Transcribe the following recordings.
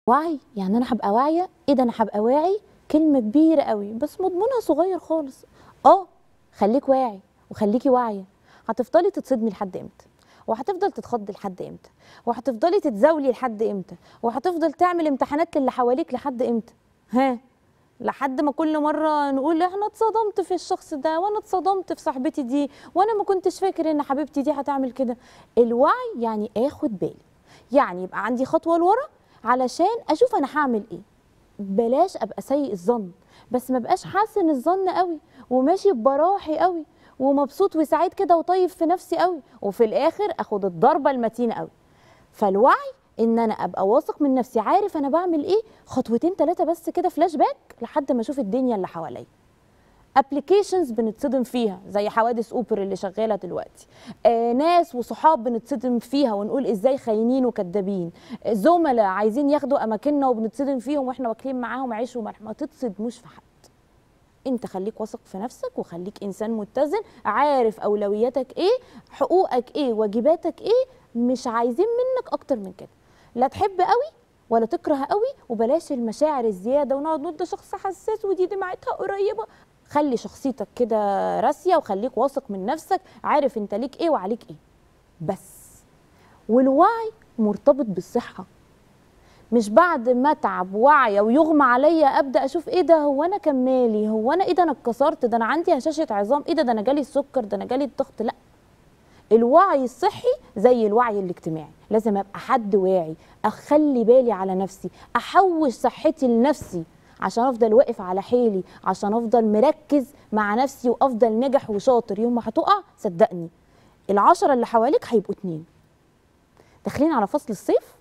وعي يعني انا هبقى واعيه. ايه ده انا هبقى واعي؟ كلمه كبيره قوي بس مضمونها صغير خالص. خليك واعي وخليكي واعيه. هتفضلي تتصدمي لحد امتى؟ وهتفضل تتخضي لحد امتى؟ وهتفضلي تتزاولي لحد امتى؟ وهتفضل تعمل امتحانات للي حواليك لحد امتى؟ لحد ما كل مره نقول انا اتصدمت في الشخص ده، وانا اتصدمت في صاحبتي دي، وانا ما كنتش فاكر ان حبيبتي دي هتعمل كده. الوعي يعني اخد بالي، يعني يبقى عندي خطوه لورا علشان اشوف انا هعمل ايه. بلاش ابقى سيء الظن، بس ما بقاش حاسن الظن قوي وماشي ببراحي قوي ومبسوط وسعيد كده وطيب في نفسي قوي، وفي الاخر اخد الضربه المتينه قوي. فالوعي ان انا ابقى واثق من نفسي، عارف انا بعمل ايه، خطوتين ثلاثه بس كده فلاش باك لحد ما اشوف الدنيا اللي حواليا. ابلكيشنز بنتصدم فيها زي حوادث اوبر اللي شغاله دلوقتي، ناس وصحاب بنتصدم فيها ونقول ازاي خاينين وكدابين، زملاء عايزين ياخدوا اماكننا وبنتصدم فيهم واحنا واكلين معاهم عيش وملح. ما تتصدموش في حد. انت خليك واثق في نفسك وخليك انسان متزن، عارف اولوياتك ايه، حقوقك ايه، واجباتك ايه. مش عايزين منك اكتر من كده. لا تحب قوي ولا تكره قوي، وبلاش المشاعر الزياده ونقعد نقول ده شخص حساس ودي دمعتها قريبه. خلي شخصيتك كده راسيه وخليك واثق من نفسك، عارف انت ليك ايه وعليك ايه بس. والوعي مرتبط بالصحه، مش بعد ما اتعب واعيه ويغمى عليا ابدا اشوف ايه ده، هو انا كان مالي، هو انا ايه ده، انا اتكسرت، ده انا عندي هشاشه عظام، ايه ده انا جالي السكر، ده انا جالي الضغط. لا، الوعي الصحي زي الوعي الاجتماعي. لازم ابقى حد واعي، اخلي بالي على نفسي، احوش صحتي لنفسي عشان افضل واقف على حيلي، عشان افضل مركز مع نفسي وافضل ناجح وشاطر. يوم ما هتقع صدقني العشرة اللي حواليك هيبقوا 2. داخلين على فصل الصيف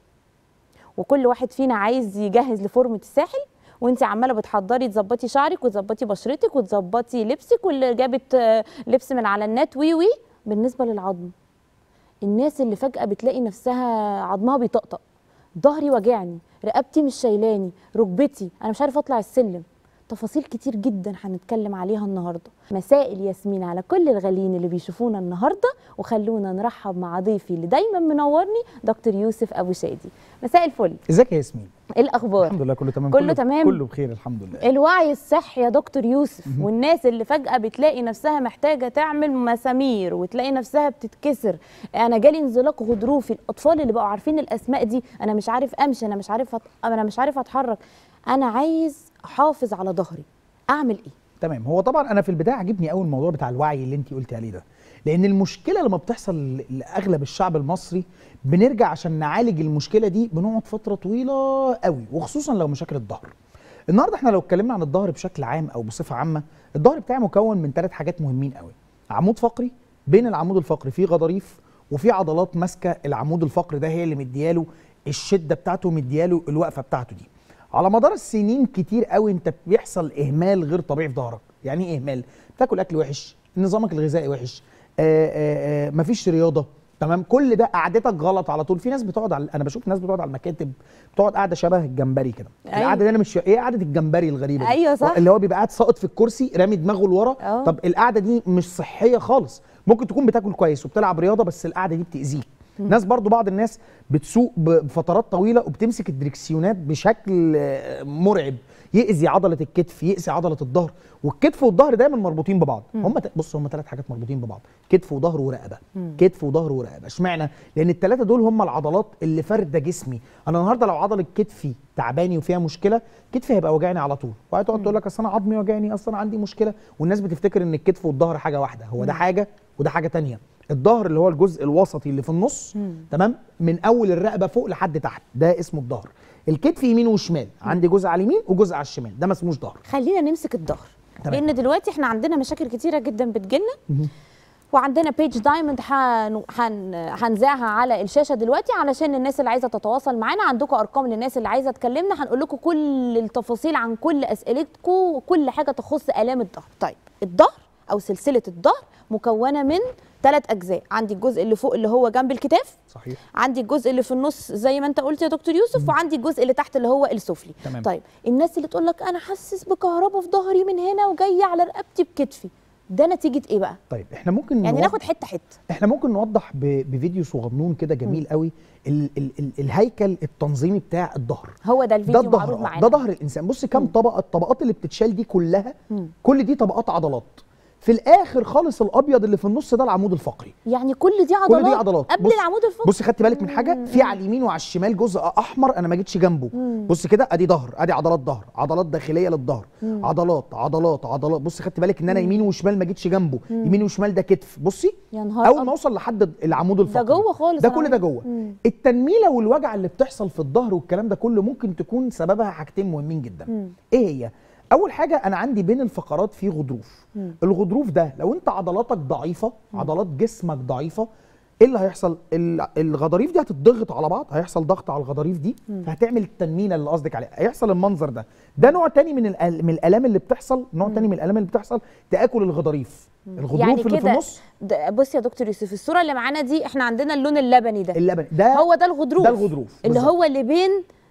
وكل واحد فينا عايز يجهز لفورمه الساحل، وانت عماله بتحضري تظبطي شعرك وتظبطي بشرتك وتظبطي لبسك، واللي جابت لبس من على النت وي. بالنسبه للعظم، الناس اللي فجاه بتلاقي نفسها عظمها بيطقطق، ظهري وجعني، رقبتي مش شايلاني، ركبتي انا مش عارفه اطلع السلم. تفاصيل كتير جدا هنتكلم عليها النهارده. مساء الياسمين على كل الغاليين اللي بيشوفونا النهارده، وخلونا نرحب مع ضيفي اللي دايما منورني دكتور يوسف ابو شادي. مساء الفل. ازيك يا ياسمين؟ ايه الاخبار؟ الحمد لله كله تمام. كله تمام، كله بخير الحمد لله. الوعي الصحي يا دكتور يوسف. والناس اللي فجأة بتلاقي نفسها محتاجة تعمل مسامير وتلاقي نفسها بتتكسر، انا جالي انزلاق غضروفي، الاطفال اللي بقوا عارفين الاسماء دي، انا مش عارف امشي، انا مش عارف اتحرك، انا عايز احافظ على ظهري، اعمل ايه؟ تمام. هو طبعا انا في البدايه عجبني قوي الموضوع بتاع الوعي اللي انت قلتي عليه ده، لان المشكله لما بتحصل لاغلب الشعب المصري بنرجع عشان نعالج المشكله دي بنقعد فتره طويله قوي، وخصوصا لو مشاكل الظهر. النهارده احنا لو اتكلمنا عن الظهر بشكل عام او بصفه عامه، الظهر بتاعي مكون من 3 حاجات مهمين قوي. عمود فقري، بين العمود الفقري فيه غضاريف وفي عضلات ماسكه العمود الفقري ده، هي اللي مدياله الشده بتاعته ومدياله الوقفه بتاعته دي. على مدار السنين كتير قوي انت بيحصل اهمال غير طبيعي في ظهرك. يعني ايه اهمال؟ بتاكل اكل وحش، نظامك الغذائي وحش، مفيش رياضه، تمام، كل ده قعدتك غلط على طول. في ناس بتقعد انا بشوف ناس بتقعد على المكاتب، بتقعد قاعده شبه الجمبري كده. أيوة. القعده دي انا مش ايه قعده الجمبري الغريبه دي. ايوه صح، اللي هو بيبقى قاعد ساقط في الكرسي رامي دماغه لورا. طب القعده دي مش صحيه خالص. ممكن تكون بتاكل كويس وبتلعب رياضه بس القعده دي بتاذيك. ناس برضو بعض الناس بتسوق بفترات طويله وبتمسك الدركسيونات بشكل مرعب، يأذي عضله الكتف، يأذي عضله الظهر. والكتف والظهر دايما مربوطين ببعض. هم 3 حاجات مربوطين ببعض، كتف وظهر ورقبه. كتف وظهر ورقبه. اشمعنى؟ لان ال3 دول هم العضلات اللي فارده جسمي. انا النهارده لو عضله كتفي تعباني وفيها مشكله، كتفي هيبقى وجعني على طول، وهتقعد تقول لك اصل انا عظمي وجعني، اصل انا عندي مشكله. والناس بتفتكر ان الكتف والظهر حاجه واحده. هو ده حاجه وده حاجه ثانيه. الظهر اللي هو الجزء الوسطي اللي في النص، تمام، من اول الرقبه فوق لحد تحت، ده اسمه الظهر. الكتف يمين وشمال، عندي جزء على اليمين وجزء على الشمال، ده ما اسموش ظهر. خلينا نمسك الظهر، لان دلوقتي احنا عندنا مشاكل كتيره جدا بتجيلنا، وعندنا بيج دايموند هنذاعها على الشاشه دلوقتي علشان الناس اللي عايزه تتواصل معانا. عندكم ارقام للناس اللي عايزه تكلمنا، هنقول لكم كل التفاصيل عن كل اسئلتكم وكل حاجه تخص الام الظهر. طيب الظهر او سلسله الظهر مكونه من 3 أجزاء. عندي الجزء اللي فوق اللي هو جنب الكتاف، صحيح، عندي الجزء اللي في النص زي ما انت قلت يا دكتور يوسف، وعندي الجزء اللي تحت اللي هو السفلي. تمام. طيب الناس اللي تقول لك انا حاسس بكهرباء في ظهري من هنا وجايه على رقبتي بكتفي، ده نتيجه ايه بقى؟ طيب احنا ممكن يعني ناخد حته حته. احنا ممكن نوضح بفيديو صغنون كده جميل قوي الهيكل التنظيمي بتاع الظهر. هو ده الفيديو معروض معانا. ده ظهر الانسان. بص كام طبقه، الطبقات اللي بتتشال دي كلها كل دي طبقات عضلات. في الاخر خالص الابيض اللي في النص ده العمود الفقري. يعني كل دي عضلات قبل العمود الفقري. بص خدت بالك من حاجه؟ في على اليمين وعلى الشمال جزء احمر انا ما جيتش جنبه. بص كده ادي ظهر، ادي عضلات ظهر، عضلات داخليه للظهر، عضلات عضلات عضلات. بص خدت بالك ان انا يمين وشمال ما جيتش جنبه. يمين وشمال ده كتف. بصي اول ما اوصل لحد العمود الفقري ده جوه خالص، ده كل ده جوه. التنميله والوجع اللي بتحصل في الظهر والكلام ده كله ممكن تكون سببها حاجتين مهمين جدا. ايه هي؟ اول حاجه انا عندي بين الفقرات في غضروف. الغضروف ده لو انت عضلاتك ضعيفه، عضلات جسمك ضعيفه، ايه اللي هيحصل؟ الغضاريف دي هتتضغط على بعض، هيحصل ضغط على الغضاريف دي فهتعمل التنميله اللي قصدك عليها، هيحصل المنظر ده. ده نوع تاني من الالام اللي بتحصل، نوع تاني من الالام اللي بتحصل تاكل الغضاريف. الغضروف يعني اللي في النص. بص يا دكتور يوسف، الصوره اللي معانا دي احنا عندنا اللون اللبني ده. اللبني ده هو ده الغضروف. ده الغضروف اللي هو اللي بين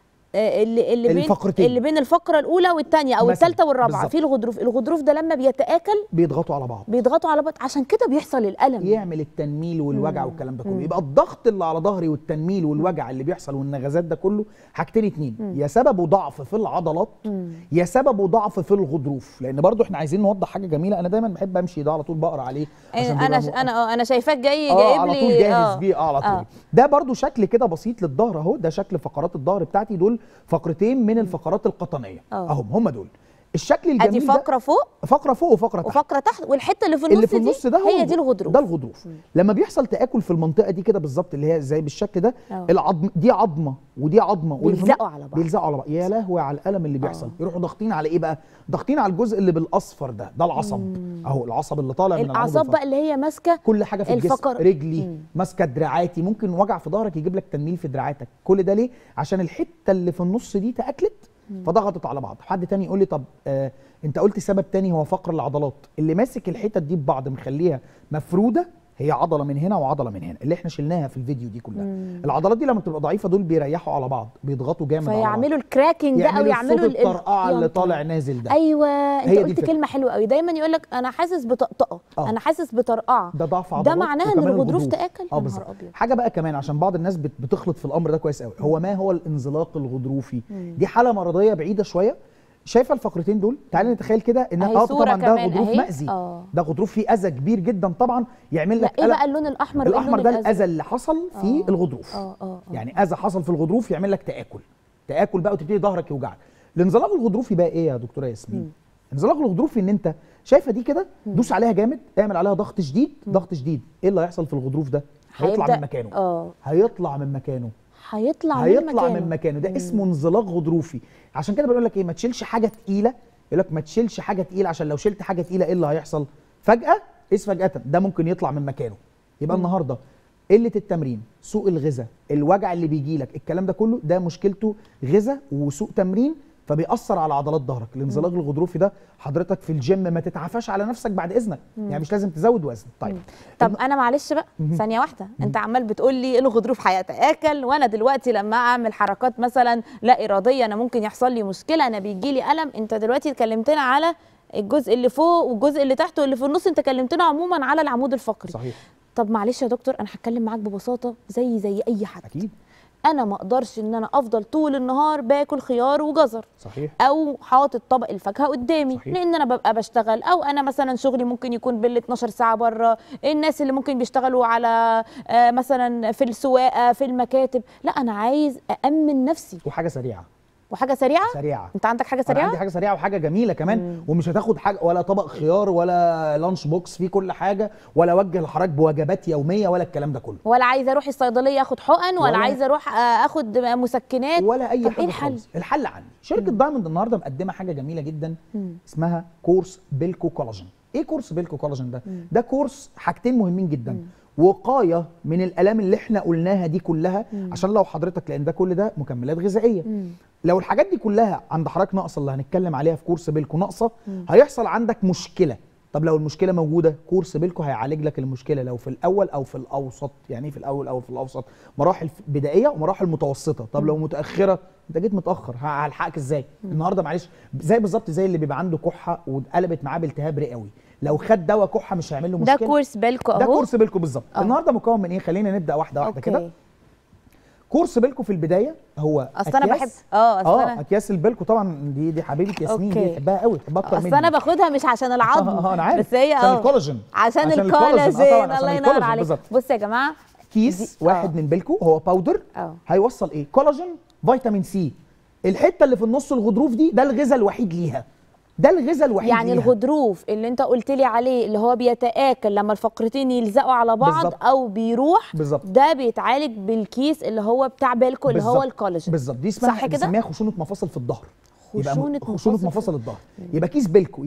اللي بين الفقره الاولى والثانيه او الثالثه والرابعه في الغضروف. الغضروف ده لما بيتآكل بيضغطوا على بعض، عشان كده بيحصل الالم، يعمل التنميل والوجع والكلام ده كله. يبقى الضغط اللي على ظهري والتنميل والوجع اللي بيحصل والنغزات ده كله حاجتين اتنين، يا سببه ضعف في العضلات يا سببه ضعف في الغضروف. لان برضو احنا عايزين نوضح حاجه جميله، انا دايما بحب امشي ده على طول بقرا عليه انا شايفاك جايب على طول جاهز بيه على طول. ده برضو شكل كده بسيط للظهر اهو، ده شكل فقرات الظهر بتاعتي. دول فقرتين من الفقرات القطنيه هم دول. الشكل الجميل ادي فقره فوق، فقره فوق وفقره تحت والحته اللي في النص ده هي دي الغضروف. ده الغضروف. لما بيحصل تآكل في المنطقه دي كده بالظبط اللي هي زي بالشكل ده، العظم دي عظمه ودي عظمه بيلزقوا على بعض. يا لهوي على الالم اللي بيحصل. يروحوا ضاغطين على ايه بقى؟ ضاغطين على الجزء اللي بالاصفر ده العصب اهو، العصب اللي طالع من الاعصاب بقى اللي هي ماسكه كل حاجه في الجسم، رجلي ماسكه دراعاتي. ممكن وجع في ظهرك يجيب لك تنميل في دراعاتك. كل ده ليه؟ عشان الحته اللي في النص دي تآكلت فضغطت على بعض. حد تاني يقول لي طب انت قلت سبب تاني هو فقر العضلات اللي ماسك الحتت دي ببعض مخليها مفروده. هي عضله من هنا وعضله من هنا اللي احنا شلناها في الفيديو دي كلها. العضلات دي لما بتبقى ضعيفه دول بيريحوا على بعض، بيضغطوا جامد على بعض، فيعملوا الكراكنج ده او يعملوا الطرقعه اللي طالع نازل ده. ايوه انت قلت كلمه حلوه قوي. دايما يقول لك انا حاسس بطقطقه، انا حاسس بطرقعه، ده ضعف عضلات، ده معناها ان الغضروف تآكل. يا نهار ابيض. حاجه بقى كمان عشان بعض الناس بتخلط في الامر ده كويس قوي. هو ما هو الانزلاق الغضروفي؟ دي حاله مرضيه بعيده شويه. شايفه الفقرتين دول؟ تعالي نتخيل كده ان طبعا ده غضروف مأذي. ده غضروف فيه اذى كبير جدا طبعا، يعمل لك ايه بقى اللون الاحمر؟ الاحمر ده الاذى اللي حصل في الغضروف. يعني اذى حصل في الغضروف يعمل لك تآكل بقى وتبتدي ظهرك يوجعك. الانزلاق الغضروفي بقى ايه يا دكتوره ياسمين؟ الانزلاق الغضروفي ان انت شايفه دي كده، دوس عليها جامد، اعمل عليها ضغط شديد. ضغط شديد ايه اللي هيحصل في الغضروف ده؟ هيطلع من مكانه. هيطلع من مكانه. ده اسمه انزلاق غضروفي. عشان كده بقول لك ايه، ما تشيلش حاجه تقيله. يقول لك ما تشيلش حاجه تقيله عشان لو شلت حاجه تقيله ايه اللي هيحصل؟ فجاه فجاه ده ممكن يطلع من مكانه. يبقى النهارده قله التمرين، سوء الغذاء، الوجع اللي بيجي لك، الكلام ده كله ده مشكلته غذاء وسوء تمرين، فبيأثر على عضلات ظهرك. الانزلاق الغضروفي ده حضرتك في الجيم ما تتعافاش على نفسك بعد اذنك، يعني مش لازم تزود وزن. طب انا معلش بقى ثانيه واحده، انت عمال بتقول لي الغضروف هيتآكل، وانا دلوقتي لما اعمل حركات مثلا لا اراديه انا ممكن يحصل لي مشكله، انا بيجي لي الم. انت دلوقتي اتكلمتنا على الجزء اللي فوق والجزء اللي تحت واللي في النص، انت كلمتنا عموما على العمود الفقري. صحيح. طب معلش يا دكتور، انا هتكلم معاك ببساطه زي اي حد. اكيد. انا ما اقدرش ان انا افضل طول النهار باكل خيار وجزر. صحيح. او حاطط طبق الفاكهه قدامي. صحيح. لان انا ببقى بشتغل، او انا مثلا شغلي ممكن يكون بال 12 ساعه بره. الناس اللي ممكن بيشتغلوا على مثلا في السواقه في المكاتب. لا انا عايز أأمن نفسي. وحاجه سريعه. انت عندك حاجه سريعه؟ أنا عندي حاجه سريعه وحاجه جميله كمان. ومش هتاخد حاجه ولا طبق خيار ولا لانش بوكس فيه كل حاجه، ولا اوجه لحضرتك بوجبات يوميه ولا الكلام ده كله، ولا عايزه اروح الصيدليه اخد حقن، ولا عايزه اروح اخد مسكنات ولا اي حاجه. ايه الحل؟ الحل عندي شركه دايموند النهارده مقدمه حاجه جميله جدا اسمها كورس بيلكو كولاجين. ايه كورس بيلكو كولاجين ده؟ ده كورس حاجتين مهمين جدا. وقايه من الالام اللي احنا قلناها دي كلها، عشان لو حضرتك، لان ده كل ده مكملات غذائيه، لو الحاجات دي كلها عند حضرتك ناقصه اللي هنتكلم عليها في كورس بيلكو ناقصه، هيحصل عندك مشكله طب لو المشكله موجوده، كورس بيلكو هيعالج لك المشكله لو في الاول او في الاوسط. يعني ايه في الاول او في الاوسط؟ مراحل بدائيه ومراحل متوسطه. طب لو متاخره، انت جيت متاخر، هلحقك ازاي؟ النهارده معلش زي بالظبط زي اللي بيبقى عنده كحه واتقلبت معاه بالتهاب رئوي، لو خد دواء كحه مش هيعمل له مشكله. ده كورس بيلكو اهو. ده كورس بيلكو بالظبط. النهارده مكون من ايه؟ خلينا نبدا واحده واحده كده. كورس بيلكو في البدايه هو اصل انا بحب اكياس البيلكو طبعا. دي حبيبه ياسمين، دي بحبها قوي، بحبها اكتر مني. اصل انا باخدها مش عشان العظم انا عارف، بس هي عشان الكولاجين. عشان الكولاجين. الله ينور عليك. بصوا يا جماعه، كيس واحد من بيلكو هو باودر هيوصل ايه؟ كولاجين، فيتامين سي. الحته اللي في النص الغضروف دي، ده الغذاء الوحيد ليها. ده الغذاء الوحيد يعني ليها. الغضروف اللي انت قلت لي عليه اللي هو بيتآكل لما الفقرتين يلزقوا على بعض بالزبط. او بيروح بالزبط. ده بيتعالج بالكيس اللي هو بتاع بيلكو اللي هو الكولاجين. بالظبط. دي اسمها بنسميها خشونه مفاصل في الظهر. خشونه مفاصل الظهر. يبقى كيس بيلكو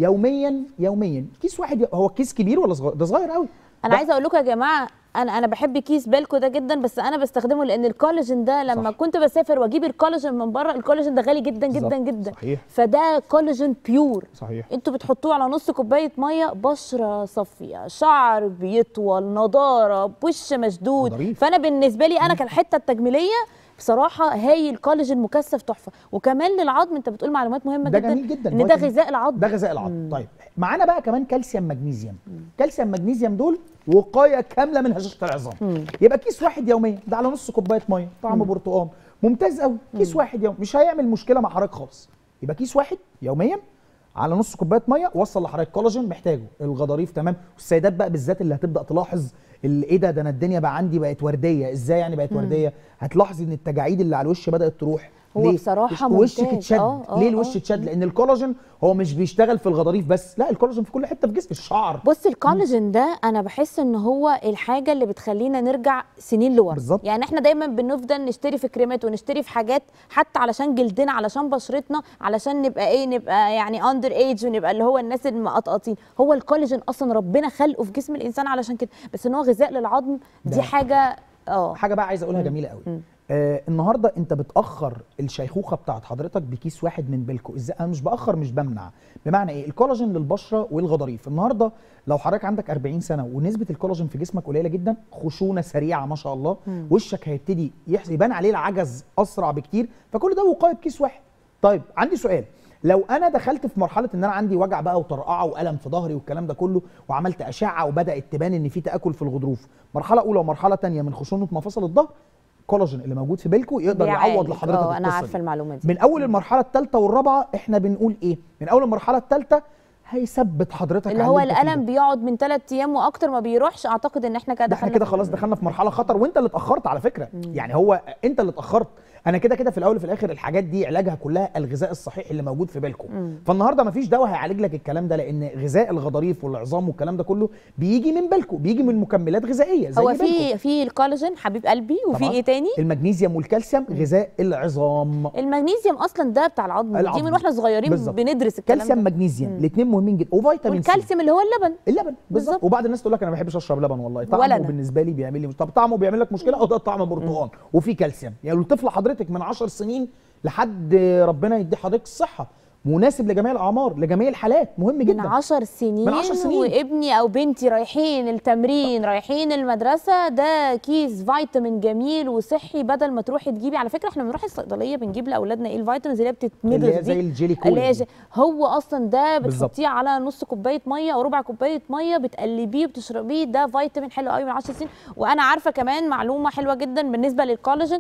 يوميا كيس واحد. هو كيس كبير ولا صغير؟ ده صغير قوي. انا عايزه اقول لكم يا جماعه، انا بحب كيس بيلكو ده جدا، بس انا بستخدمه لان الكولاجين ده لما كنت بسافر واجيب الكولاجين من بره، الكولاجين ده غالي جدا جدا جدا. صحيح. فده كولاجين بيور. صحيح. انتوا بتحطوه على نص كوبايه ميه، بشره صافيه، شعر بيطول، نضاره، وش مشدود ضريف. فانا بالنسبه لي انا كالحته التجميليه بصراحه هايل، كولاجين مكثف تحفه. وكمان للعظم، انت بتقول معلومات مهمه ده جدا. جميل جدا ان ده غذاء العظم. ده غذاء العظم. طيب معانا بقى كمان كالسيوم مغنيسيوم. كالسيوم مغنيسيوم دول وقايه كامله من هشاشه العظام. يبقى كيس واحد يوميا، ده على نص كوبايه ميه، طعم برتقال، ممتاز قوي. كيس واحد يوم مش هيعمل مشكله مع حضرتك خالص. يبقى كيس واحد يوميا على نص كوبايه ميه، وصل لحضرتك كولاجين محتاجه، الغضاريف تمام. والسيدات بقى بالذات اللي هتبدا تلاحظ ايه ده انا الدنيا بقى عندي بقت ورديه. ازاي يعني بقت ورديه؟ هتلاحظي ان التجاعيد اللي على الوش بدات تروح. هو بصراحه وشك اتشد. ليه الوش اتشد؟ لان الكولاجين هو مش بيشتغل في الغضاريف بس، لا، الكولاجين في كل حته في جسم الشعر. بص، الكولاجين ده انا بحس ان هو الحاجه اللي بتخلينا نرجع سنين لورا. بالظبط. يعني احنا دايما بنفضل نشتري في كريمات ونشتري في حاجات حتى علشان جلدنا، علشان بشرتنا، علشان نبقى يعني اندر ايج، ونبقى اللي هو الناس المقطقطين. هو الكولاجين اصلا ربنا خلقه في جسم الانسان علشان كده، بس ان هو غذاء للعظم دي حاجه حاجه بقى عايز اقولها جميله قوي. النهارده انت بتاخر الشيخوخه بتاعت حضرتك بكيس واحد من بيلكو. ازاي؟ انا مش باخر، مش بمنع. بمعنى ايه؟ الكولاجين للبشره والغضاريف. النهارده لو حضرتك عندك 40 سنه ونسبه الكولاجين في جسمك قليله جدا، خشونه سريعه ما شاء الله، وشك هيبتدي يبان عليه العجز اسرع بكتير. فكل ده وقايه بكيس واحد. طيب عندي سؤال، لو انا دخلت في مرحله ان انا عندي وجع بقى وطرقعه والم في ظهري والكلام ده كله، وعملت اشعه وبدات تبان ان في تاكل في الغضروف، مرحله اولى ومرحله ثانيه من خشونه مفاصل الظهر، الكولاجين اللي موجود في بيلكو يقدر يعوض لحضرتك القصه. انا عارفه المعلومه دي. من اول المرحله الثالثه والرابعه احنا بنقول ايه؟ من اول المرحله الثالثه هيثبت حضرتك اللي هو الالم بيقعد من 3 ايام واكتر ما بيروحش. اعتقد ان احنا كده احنا كده خلاص دخلنا في مرحله خطر، وانت اللي اتاخرت على فكره. يعني هو انت اللي اتاخرت. انا كده في الاول وفي الاخر الحاجات دي علاجها كلها الغذاء الصحيح اللي موجود في بيلكو. فالنهارده مفيش دواء هيعالج لك الكلام ده، لان غذاء الغضاريف والعظام والكلام ده كله بيجي من بيلكو، بيجي من مكملات غذائيه زي هو في الكولاجين حبيب قلبي، وفي ايه تاني؟ المغنيسيوم والكالسيوم غذاء العظام. المغنيسيوم اصلا ده بتاع العظم. دي من واحنا صغيرين بندرس الكلام ده. كالسيوم مغنيسيوم الاثنين مهمين جدا، وفيتامين سي. والكالسيوم اللي هو اللبن بالظبط. وبعض الناس تقول لك انا ما بحبش اشرب لبن، والله طعمه بالنسبه لي بيعمل لي طب طعمه بيعمل لك مشكله؟ او ده طعم برتقال وفي كالسيوم. يعني الطفل حضرتك من 10 سنين لحد ربنا يدي حضرتك الصحه، مناسب لجميع الاعمار، لجميع الحالات، مهم جدا. من 10 سنين وابني او بنتي رايحين التمرين، رايحين المدرسه، ده كيس فيتامين جميل وصحي. بدل ما تروحي تجيبي، على فكره احنا بنروح الصيدليه بنجيب لاولادنا ايه الفيتامينز اللي هي بتتمضغ دي، زي الجيلي كول. هو اصلا ده بتحطيه على نص كوبايه ميه او ربع كوبايه ميه، بتقلبيه وبتشربيه. ده فيتامين حلو قوي من 10 سنين. وانا عارفه كمان معلومه حلوه جدا بالنسبه للكولاجين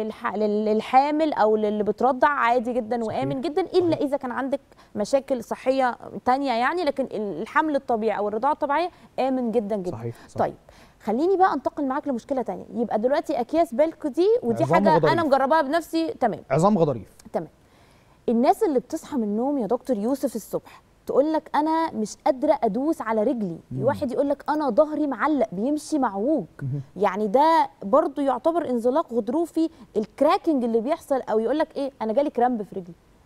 للحامل او للي بترضع، عادي جدا وامن جدا، الا اذا كان عندك مشاكل صحيه تانية يعني. لكن الحمل الطبيعي او الرضاعه الطبيعيه امن جدا جدا. صحيح. طيب خليني بقى انتقل معاك لمشكله تانية. يبقى دلوقتي اكياس بيلكو دي، ودي حاجه غضريف. انا مجرباها بنفسي. تمام. عظام غضاريف. تمام. الناس اللي بتصحى من النوم يا دكتور يوسف الصبح تقول لك انا مش قادره ادوس على رجلي، واحد يقول لك انا ظهري معلق بيمشي معوج. يعني ده برضو يعتبر انزلاق غضروفي، الكراكنج اللي بيحصل. او يقول لك ايه، انا جالي كرامب في رجلي.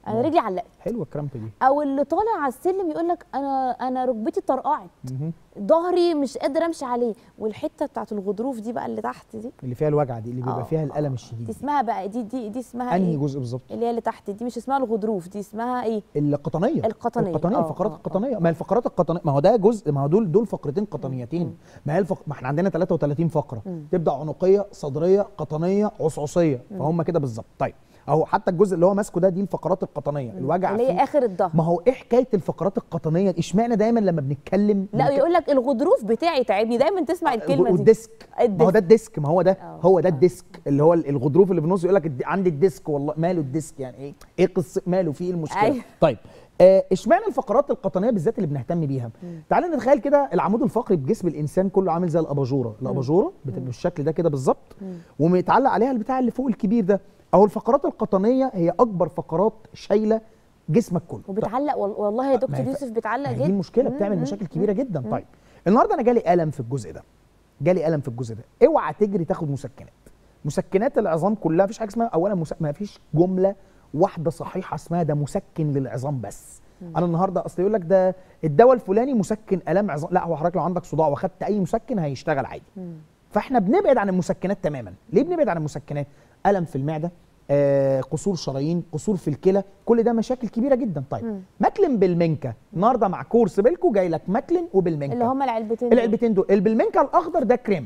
انا رجلي علقت. حلوه الكرامب دي. او اللي طالع على السلم يقول لك انا ركبتي طرقعت، ظهري مش قادر امشي عليه. والحته بتاعت الغضروف دي بقى اللي تحت دي، اللي فيها الوجع دي، اللي بيبقى فيها الالم الشديد، دي اسمها بقى دي اسمها انهي ايه؟ جزء بالظبط؟ اللي هي اللي تحت دي مش اسمها الغضروف، دي اسمها ايه؟ القطنيه. القطنيه الفقرات القطنيه. ما الفقرات القطنيه، ما هو ده جزء، ما هو دول فقرتين قطنيتين. ما هي ما احنا عندنا 33 فقره، تبدا عنقيه، صدريه، قطنيه، عصعصيه، فهم كده بالظبط. طيب اهو حتى الجزء اللي هو ماسكه ده، دي الفقرات القطنيه، الوجع اللي هي اخر الظهر. ما هو ايه حكايه الفقرات القطنيه دي؟ اشمعنى دايما لما بنتكلم لا يقول لك الغضروف بتاعي تعبني، دايما تسمع الكلمه دي. والديسك، ما هو ده الديسك، ما هو ده هو ده الديسك اللي هو الغضروف اللي في النص. يقول لك عندي الديسك. والله ماله الديسك يعني؟ ايه قصه ماله؟ فيه المشكله؟ أيوه. طيب اشمعنى الفقرات القطنيه بالذات اللي بنهتم بيها؟ تعالى نتخيل كده العمود الفقري بجسم الانسان كله عامل زي الاباجوره. الاباجوره بتبقى بالشكل ده كده بالظبط، ومتعلق عليها البتاع اللي فوق الكبير ده. اهو الفقرات القطنيه هي اكبر فقرات شايله جسمك كله، وبتعلق. والله يا دكتور يوسف بتعلق جدا. دي المشكله، بتعمل مشاكل كبيره جدا. طيب النهارده انا جالي الم في الجزء ده، اوعى تجري تاخد مسكنات العظام كلها. مفيش حاجه اسمها اولا ما فيش جمله واحده صحيحه اسمها ده مسكن للعظام بس. انا النهارده اصل يقول لك ده الدواء الفلاني مسكن الام عظام. لا، هو حضرتك لو عندك صداع واخدت اي مسكن هيشتغل عادي. فاحنا بنبعد عن المسكنات تماما. ليه بنبعد عن المسكنات؟ الم في المعده، قصور شرايين، قصور في الكلى، كل ده مشاكل كبيره جدا. طيب ماكلين بالمنكا النهارده مع كورس بيلكو جاي لك ماكلين وبالمنكا، اللي هما العلبتين دول. البلمنكا الاخضر ده كريم.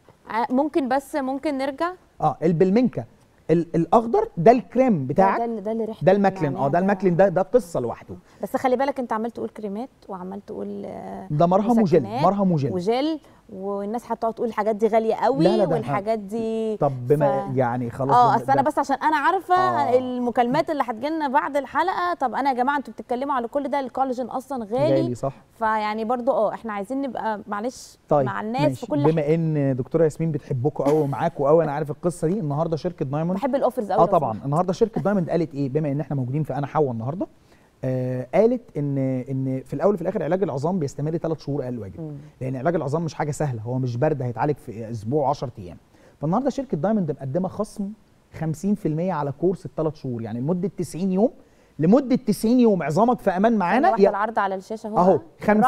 ممكن نرجع. البلمنكا الاخضر ده الكريم بتاعك، ده اللي ريحته ده الماكلين. ده الماكلين ده قصه لوحده. بس خلي بالك انت عمال تقول كريمات وعمال تقول ده مرهم وجل والناس هتقعد تقول الحاجات دي غاليه قوي. لا والحاجات دي طب بما يعني خلاص اصل انا بس عشان انا عارفه المكالمات اللي هتجيلنا بعد الحلقه. طب انا يا جماعه انتوا بتتكلموا على كل ده، الكولاجين اصلا غالي صح. فيعني برضو احنا عايزين نبقى معلش مع الناس ماشي. في كل حاجه. بما ان دكتوره ياسمين بتحبكم قوي ومعاكم قوي، انا عارف القصه دي. النهارده شركه دايموند بحب الاوفرز قوي. طبعا النهارده شركه دايموند قالت ايه؟ بما ان احنا موجودين في انا حوا النهارده، قالت ان في الاول وفي الاخر علاج العظام بيستمر 3 شهور اقل واجب. لان علاج العظام مش حاجه سهله، هو مش برد هيتعالج في اسبوع 10 ايام. فالنهارده شركه دايموند مقدمه خصم 50% على كورس ال3 شهور، يعني لمده 90 يوم. لمده 90 يوم عظامك في امان معانا. العرض على الشاشه اهو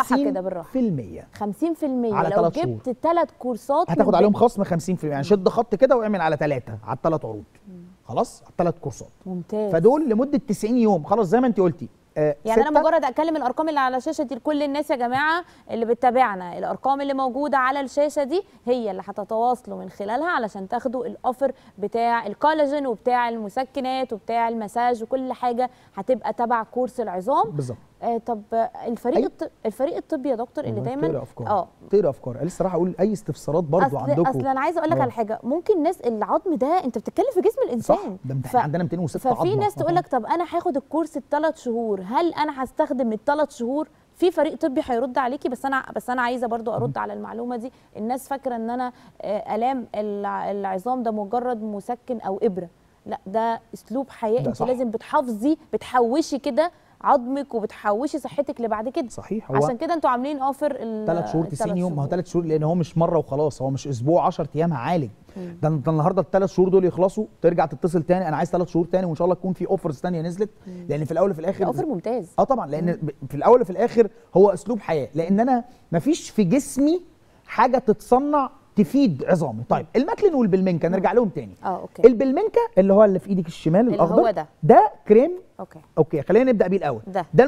50% 50% على لو جبت 3 كورسات هتاخد عليهم خصم 50%. يعني شد خط كده واعمل على 3 على ال3 عروض. خلاص على ال3 كورسات ممتاز. فدول لمده 90 يوم خلاص زي ما انت قلتي. يعني انا مجرد اتكلم الارقام اللي على الشاشه دي لكل الناس يا جماعه اللي بتتابعنا، الارقام اللي موجوده على الشاشه دي هي اللي هتتواصلوا من خلالها علشان تاخدوا الاوفر بتاع الكولاجين وبتاع المسكنات وبتاع المساج وكل حاجه هتبقى تبع كورس العظام بالظبط. طب الفريق الطبي يا دكتور اللي دايما طير افكار قال الصراحه اقول اي استفسارات برضو عندكم. اصل انا عايزه اقول لك على حاجه. ممكن ناس العظم ده انت بتتكلم في جسم الانسان صح. ده عندنا 206 عظمه. ففي ناس تقول لك طب انا هاخد الكورس ال3 شهور، هل انا هستخدم ال3 شهور؟ في فريق طبي هيرد عليكي. بس انا عايزه برضو ارد على المعلومه دي. الناس فاكره ان انا الام العظام ده مجرد مسكن او ابره. لا، ده اسلوب حياه. انت لازم بتحافظي بتحوشي كده عظمك وبتحوشي صحتك لبعد كده. صحيح. عشان كده انتوا عاملين اوفر 3 شهور 90 يوم. ما هو 3 شهور لان هو مش مره وخلاص، هو مش اسبوع 10 ايام هعالج. ده انت النهارده ال3 شهور دول يخلصوا ترجع تتصل تاني انا عايز 3 شهور تاني، وان شاء الله تكون في اوفرز ثانيه نزلت. لان في الاول وفي الاخر اوفر ممتاز. طبعا لان في الاول وفي الاخر هو اسلوب حياه. لان انا مفيش في جسمي حاجه تتصنع تفيد عظامي. طيب الماكلين والبلمنكا نرجع لهم تاني. اوكي. البلمنكا اللي هو اللي في ايدك الشمال الاخضر هو ده كريم. اوكي خلينا نبدا بيه الاول. ده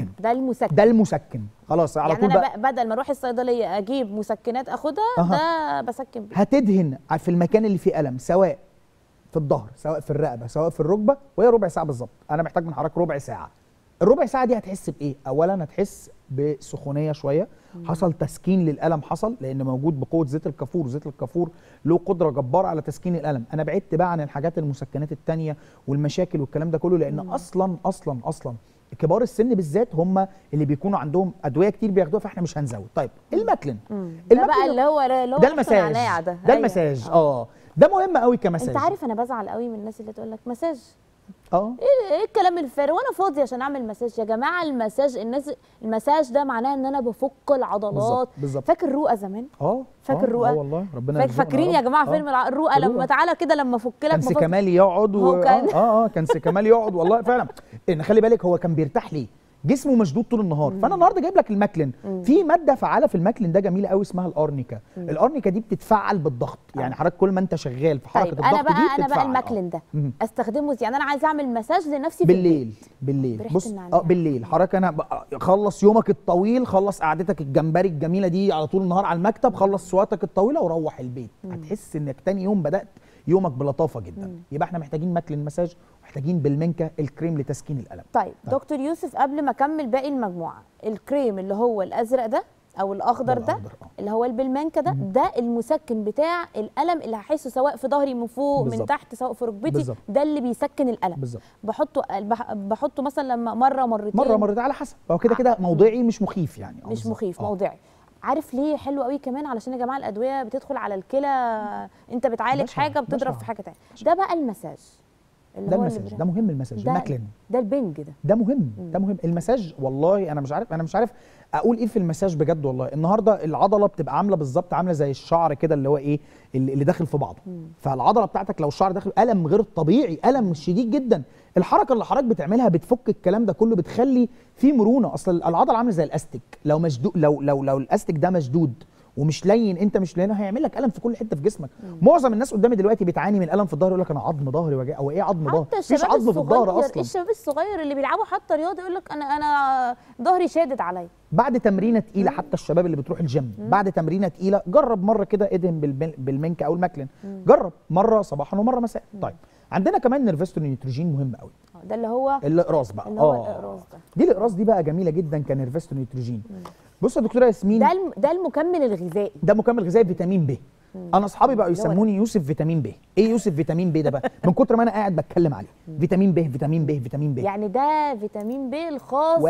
المسكن خلاص على يعني طول. انا بدل ما اروح الصيدليه اجيب مسكنات اخدها ده بسكن بيه. هتدهن في المكان اللي فيه الم، سواء في الظهر سواء في الرقبه سواء في الركبه، وهي ربع ساعه بالظبط. انا محتاج من حضرتك ربع ساعه. الربع ساعه دي هتحس بايه؟ اولا هتحس بسخونيه شويه، حصل تسكين للالم، حصل لان موجود بقوه زيت الكافور. زيت الكافور له قدره جباره على تسكين الالم. انا بعدت بقى عن الحاجات المسكنات الثانيه والمشاكل والكلام ده كله، لان اصلا كبار السن بالذات هم اللي بيكونوا عندهم ادويه كتير بياخدوها، فاحنا مش هنزود. طيب الماكلين ده بقى اللي هو ده المساج. ده المساج ده مهم قوي كمساج. انت عارف انا بزعل قوي من الناس اللي تقول لك مساج ايه الكلام الفارغ وانا فاضي عشان اعمل مساج؟ يا جماعه المساج ده معناه ان انا بفك العضلات. بالظبط. فاكر الرؤى زمان؟ فاكر الرؤى؟ والله ربنا فاكرين يا جماعه فيلم الرؤى لما تعالى كده لما افك لك كان سكمال يقعد كان سكمال يقعد والله فعلا. ان خلي بالك هو كان بيرتاح ليه؟ جسمه مشدود طول النهار. فانا النهارده جايب لك الماكلين. في ماده فعاله في الماكلين ده جميله قوي اسمها الارنيكا. الارنيكا دي بتتفعل بالضغط. يعني حضرتك كل ما انت شغال في حركه الضغط دي انا بقى الماكلين ده استخدمه يعني انا عايزه اعمل مساج لنفسي بالليل بص بالليل حضرتك انا خلص يومك الطويل، خلص قعدتك الجمبري الجميله دي على طول النهار على المكتب، خلص سواقتك الطويله وروح البيت. هتحس انك تاني يوم بدات يومك بلطافه جدا. يبقى احنا محتاجين ماكلين مساج ومحتاجين بالمنكا الكريم لتسكين الالم. طيب دكتور يوسف قبل ما اكمل باقي المجموعه، الكريم اللي هو الازرق ده او الاخضر ده اللي هو البلمنكا ده المسكن بتاع الالم اللي هحسه سواء في ظهري من فوق من تحت سواء في ركبتي. ده اللي بيسكن الالم بالظبط. بحطه مثلا لما مره مرتين على حسب. هو كده موضعي مش مخيف يعني مش مخيف موضعي. عارف ليه حلو قوي كمان؟ علشان يا جماعه الادويه بتدخل على الكلى، انت بتعالج حاجه بتضرب في حاجه ثانيه. ده بقى المساج ده المساج ده مهم. المساج الماكلين ده البنج ده مهم. ده مهم المساج. والله انا مش عارف اقول ايه في المساج بجد. والله النهارده العضله بتبقى عامله بالظبط عامله زي الشعر كده اللي هو ايه اللي داخل في بعضه. فالعضله بتاعتك لو الشعر داخل الم غير طبيعي، الم شديد جدا. الحركه اللي حضرتك بتعملها بتفك الكلام ده كله، بتخلي فيه مرونه. اصل العضله عامله زي الاستيك، لو مشدود لو الاستيك ده مشدود ومش لين، انت مش لين، هيعمل لك الم في كل حته في جسمك. معظم الناس قدامي دلوقتي بتعاني من الم في الظهر، يقول لك انا عظم ظهري وجع. او ايه عظم ظهر؟ مفيش عظم في الظهر اصلا. الشباب الصغير اللي بيلعبوا حتى رياضه يقول لك انا ظهري شادد عليا بعد تمرينه تقيله. حتى الشباب اللي بتروح الجيم بعد تمرينه تقيله، جرب مره كده ادهن بالمنكا او الماكلين. جرب مره صباحا ومره مساء. طيب عندنا كمان نيرفستون نيوتروجين مهم قوي. ده اللي هو الاقراص بقى. الاقراص ده دي الاقراص دي بقى جميله جدا كنيرفستون نيوتروجين. بص يا دكتوره ياسمين، ده المكمل الغذائي. ده مكمل غذائي فيتامين ب. انا اصحابي بقوا يسموني يوسف فيتامين ب. ايه يوسف فيتامين ب ده بقى؟ من كتر ما انا قاعد بتكلم عليه. فيتامين ب فيتامين ب فيتامين ب. يعني ده فيتامين ب الخاص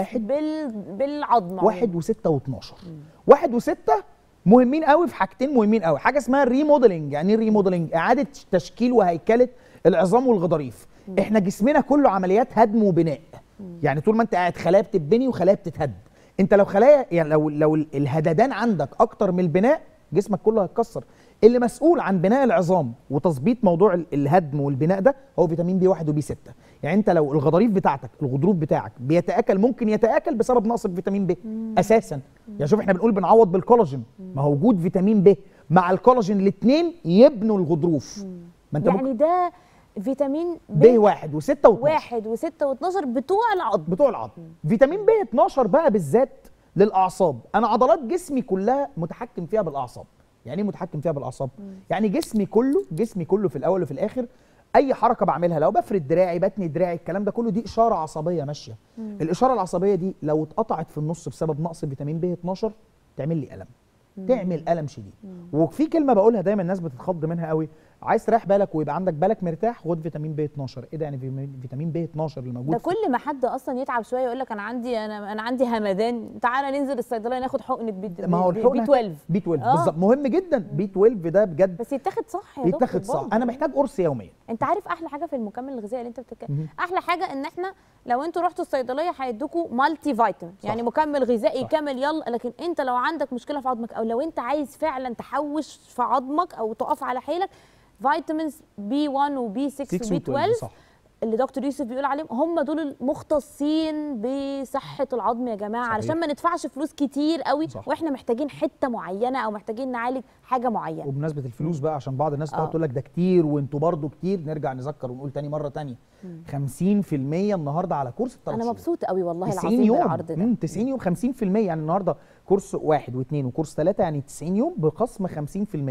بالعظم. 1 و6 و12. 1 و6 مهمين قوي في حاجتين مهمين قوي. حاجه اسمها الريموديلنج. يعني ايه الريموديلنج؟ اعاده تشكيل وهيكله العظام والغضاريف. احنا جسمنا كله عمليات هدم وبناء. يعني طول ما انت قاعد خلايا بتتبني وخلايا بتتهد. انت لو خلايا يعني لو الهددان عندك اكتر من البناء، جسمك كله هيتكسر. اللي مسؤول عن بناء العظام وتظبيط موضوع الهدم والبناء ده هو فيتامين بي 1 وبي 6. يعني انت لو الغضاريف بتاعتك الغضروف بتاعك بيتاكل، ممكن يتاكل بسبب نقص الفيتامين ب اساسا. يعني شوف احنا بنقول بنعوض بالكولاجين، ما هو وجود فيتامين ب مع الكولاجين الاثنين يبنوا الغضروف. ما انت يعني ده فيتامين ب 1 و6 و12. 1 و6 و12 بتوع العظم. فيتامين ب 12 بقى بالذات للاعصاب. انا عضلات جسمي كلها متحكم فيها بالاعصاب. يعني ايه متحكم فيها بالاعصاب؟ يعني جسمي كله في الاول وفي الاخر اي حركه بعملها، لو بفرد دراعي بتني دراعي، الكلام ده كله دي اشاره عصبيه ماشيه. الاشاره العصبيه دي لو اتقطعت في النص بسبب نقص فيتامين ب 12 تعمل لي الم. تعمل الم شديد. وفي كلمه بقولها دايما الناس بتتخض منها قوي، عايز تريح بالك ويبقى عندك بالك مرتاح، خد فيتامين ب 12. ايه ده؟ يعني فيتامين ب 12 اللي موجود ده كل ما حد اصلا يتعب شويه يقول لك انا عندي همدان، تعالى ننزل الصيدليه ناخد حقنه بي 12. بي 12 بالظبط مهم جدا. بي 12 ده بجد بس يتاخد صح يا دكتور. يتاخد صح. انا محتاج قرص يوميا. انت عارف احلى حاجه في المكمل الغذائي اللي انت بتتكلم، احلى حاجه ان احنا لو انتوا رحتوا الصيدليه هيدوكوا مالتي فيتامين، يعني مكمل غذائي كامل يلا. لكن انت لو عندك مشكله في عظمك او لو انت عايز فعلا تحوش في عظمك او تقف على حيلك، فيتامينز بي 1 وبي 6 وبي 12 صح. اللي دكتور يوسف بيقول عليهم هم دول المختصين بصحه العظم يا جماعه. صحيح. علشان ما ندفعش فلوس كتير قوي صح. واحنا محتاجين حته معينه او محتاجين نعالج حاجه معينه. وبمناسبه الفلوس بقى، عشان بعض الناس تقعد تقول لك ده كتير وانتوا برضو كتير، نرجع نذكر ونقول تاني مره تانيه 50% النهارده على كورس الترشيح. انا مبسوط قوي والله العظيم بالعرض ده. 90 يوم 50%. يعني النهارده كورس 1 و2 وكورس 3، يعني 90 يوم بخصم 50%.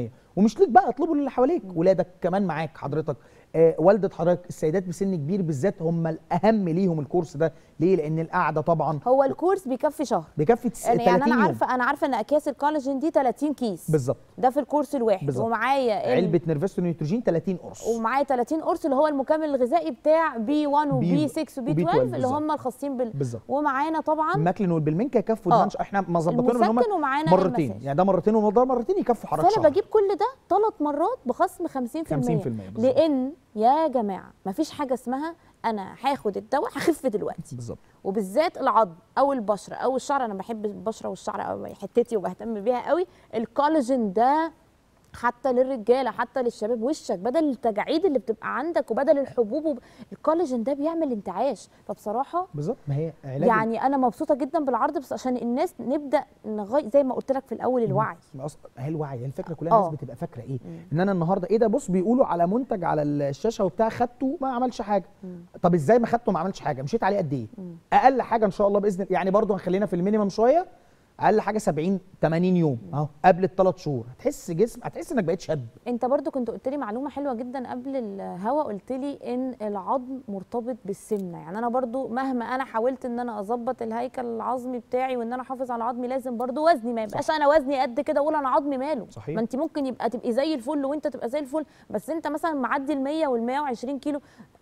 ومش ليك بقى، اطلبه للي حواليك، ولادك كمان معاك حضرتك، والده حضرتك، السيدات بسن كبير بالذات هم الاهم ليهم الكورس ده. ليه؟ لان القعده طبعا هو الكورس بيكفي شهر، بيكفي 30 يعني انا عارفه ان اكياس الكولاجين دي 30 كيس بالظبط، ده في الكورس الواحد بالزبط. ومعايا علبه نيرفستون نيوتروجين 30 قرص، ومعايا 30 قرص اللي هو المكمل الغذائي بتاع بي 1 وبي 6 وبي 12 اللي هم الخاصين بالظبط. ومعانا طبعا الماكلين والبلمنكا يكفوا. احنا مظبطينهم ان هم مرتين، يعني ده مرتين وده مرتين يكفوا حضرتك شهر. فانا بجيب كل ده 3 مرات بخصم 50%. لان يا جماعه مفيش حاجه اسمها انا هاخد الدواء هخف دلوقتي. بالظبط. وبالذات العظم او البشره او الشعر، انا بحب البشره والشعر قوي، حتتي وبهتم بيها قوي. الكولاجين ده حتى للرجاله حتى للشباب، وشك بدل التجاعيد اللي بتبقى عندك وبدل الحبوب الكولاجين ده بيعمل انتعاش. فبصراحه بالظبط، ما هي علاج يعني انا مبسوطه جدا بالعرض، بس عشان الناس نبدا زي ما قلت لك في الاول الوعي. هي الوعي، هي الفكره كلها. الناس بتبقى فاكره ايه؟ ان انا النهارده ايه ده، بص بيقولوا على منتج على الشاشه وبتاع خدته ما عملش حاجه. طب ازاي ما خدته ما عملش حاجه؟ مشيت عليه قد ايه؟ اقل حاجه ان شاء الله باذن الله، يعني برضو هنخلينا في المينيمم شويه، اقل حاجه 70 80 يوم اهو قبل الثلاث شهور هتحس انك بقيت شاب. انت برضو كنت قلت لي معلومه حلوه جدا قبل الهوا، قلت لي ان العظم مرتبط بالسمنه. يعني انا برضو مهما انا حاولت ان انا اظبط الهيكل العظمي بتاعي وان انا احافظ على عظمي، لازم برضو وزني ما يبقاش انا وزني قد كده اقول انا عظمي ماله. صحيح. ما انت ممكن تبقي زي الفل وانت تبقى زي الفل، بس انت مثلا معدي ال100 وال120 كيلو،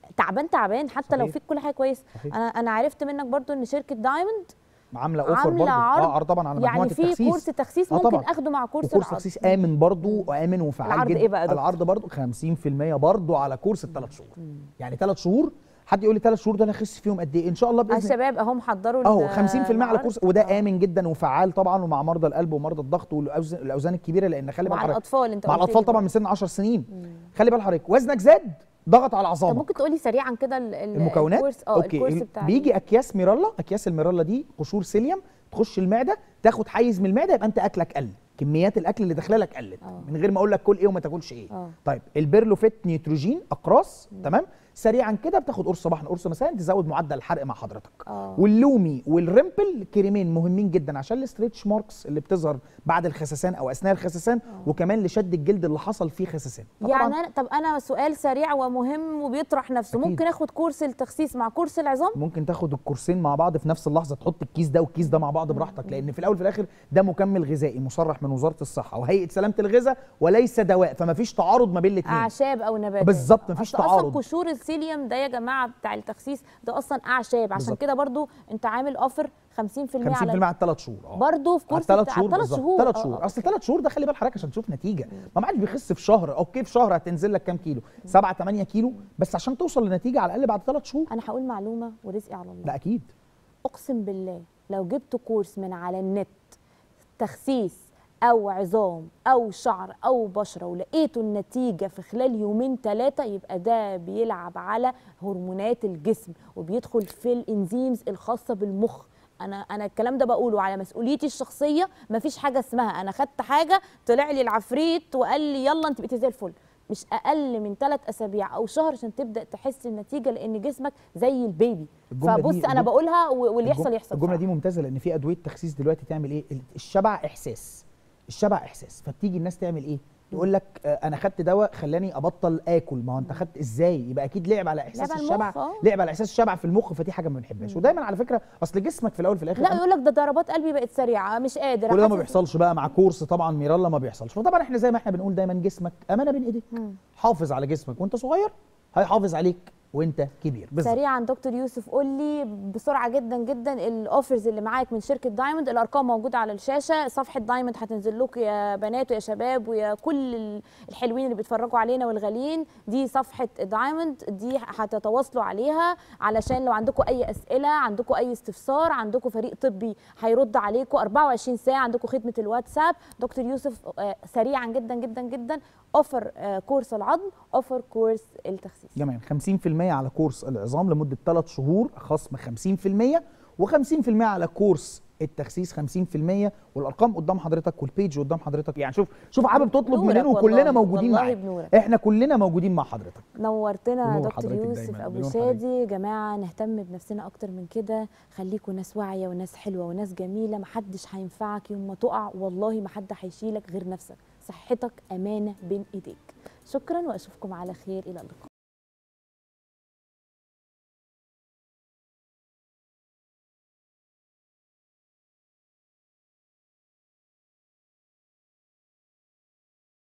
تعبان حتى صحيح. لو فيك كل حاجه كويسه. انا عرفت منك برضو ان شركه دايموند عامله اوفر برضه، عرض طبعا على مجموعه التخسيس. يعني في كورس تخسيس ممكن طبعا اخده مع كورس العظم. تخسيس امن برضه وامن وفعال العرض جدا. ايه بقى العرض برضه 50% برضه على كورس ال3 شهور. يعني 3 شهور، حد يقول لي 3 شهور ده انا اخس فيهم قد ايه؟ ان شاء الله باذن الله الشباب اهم حضروا اهو 50% على كورس، وده امن جدا وفعال طبعا، ومع مرضى القلب ومرضى الضغط والاوزان الكبيره، لان خلي بالك مع الاطفال. انت مع الاطفال طبعا من سن 10 سنين. خلي بال حضرتك وزنك زاد ضغط على عظامك. طب ممكن تقولي سريعا كده المكونات؟ الكورس اوكي. الكورس بتاع بيجي اكياس ميرالا. اكياس الميرالا دي قشور سيليوم تخش المعده، تاخد حيز من المعده، يبقى انت اكلك قل، كميات الاكل اللي داخله لك قلت من غير ما اقول لك كل ايه وما تاكلش ايه. طيب البيرلوفيت نيتروجين اقراص، تمام، سريعا كده بتاخد قرص صباحا قرص مساء تزود معدل الحرق مع حضرتك. واللومي والريمبل كريمين مهمين جدا عشان الاستريتش ماركس اللي بتظهر بعد الخسسان او اثناء الخسسان، وكمان لشد الجلد اللي حصل فيه خسسان. يعني طب انا سؤال سريع ومهم وبيطرح نفسه، أكيد. ممكن اخد كورس التخسيس مع كورس العظام؟ ممكن تاخد الكورسين مع بعض في نفس اللحظه، تحط الكيس ده والكيس ده مع بعض براحتك، لان في الاول وفي الاخر ده مكمل غذائي مصرح من وزاره الصحه وهيئه سلامه الغذاء وليس دواء، فما فيش تعارض ما بين الاثنين. اعشاب او نباتات بالظبط، ما فيش تعارض. اصلا قشور السيليوم ده يا جماعه بتاع التخسيس ده اصلا اعشاب، عشان كده برضو انت عامل اوفر 50% على ال3 شهور. برضو في كورس 3 شهور. 3 شهور 3 شهور. اصل 3 شهور ده خلي بال حضرتك عشان تشوف نتيجه. ما عادش بيخس في شهر، اوكي في شهر هتنزل لك كام كيلو؟ 7 8 كيلو، بس عشان توصل لنتيجه على الاقل بعد 3 شهور. انا هقول معلومه ورزقي على الله. لا اكيد. اقسم بالله لو جبت كورس من على النت تخسيس او عظام او شعر او بشره ولقيتوا النتيجه في خلال يومين 3، يبقى ده بيلعب على هرمونات الجسم وبيدخل في الانزيمز الخاصه بالمخ. انا الكلام ده بقوله على مسؤوليتي الشخصيه، مفيش حاجه اسمها انا خدت حاجه طلع لي العفريت وقال لي يلا انت بقيتي زي الفل. مش اقل من 3 اسابيع او شهر عشان تبدا تحس النتيجه، لان جسمك زي البيبي. فبص انا بقولها واللي يحصل يحصل. الجمله دي ممتازه، لان في ادويه تخسيس دلوقتي تعمل ايه؟ الشبع احساس. الشبع احساس، فبتيجي الناس تعمل ايه؟ يقول لك انا خدت دواء خلاني ابطل اكل. ما هو انت خدت ازاي؟ يبقى اكيد لعب على احساس الشبع، لعب على احساس الشبع في المخ، فدي حاجه ما بنحبهاش. ودايما على فكره اصل جسمك في الاول في الاخر لا يقول لك ده ضربات قلبي بقت سريعه مش قادر. كل ده ما بيحصلش بقى مع كورس طبعا ميرالا، ما بيحصلش. فطبعا احنا زي ما احنا بنقول دايما جسمك امانه بين ايديك. حافظ على جسمك وانت صغير، هيحافظ عليك وانت كبير. سريعا دكتور يوسف قول لي بسرعه جدا جدا الاوفرز اللي معاك من شركه دايموند. الارقام موجوده على الشاشه، صفحه دايموند هتنزل لكم يا بنات ويا شباب ويا كل الحلوين اللي بيتفرجوا علينا والغاليين. دي صفحه دايموند دي هتتواصلوا عليها علشان لو عندكم اي اسئله، عندكم اي استفسار، عندكم فريق طبي هيرد عليكم 24 ساعه، عندكم خدمه الواتساب. دكتور يوسف سريعا جدا جدا جدا اوفر كورس العظم، اوفر كورس التخسيس. جميل. 50% على كورس العظام لمده 3 شهور خصم 50%، و50% على كورس التخسيس 50%. والارقام قدام حضرتك والبيج قدام حضرتك. يعني شوف حابب تطلب مننا وكلنا موجودين معاك. احنا كلنا موجودين مع حضرتك. نورتنا دكتور يوسف ابو شادي. يا جماعه نهتم بنفسنا اكتر من كده، خليكم ناس واعيه وناس حلوه وناس جميله. محدش هينفعك يوم ما تقع، والله ما حد هيشيلك غير نفسك. صحتك امانه بين ايديك. شكرا واشوفكم على خير، الى اللقاء.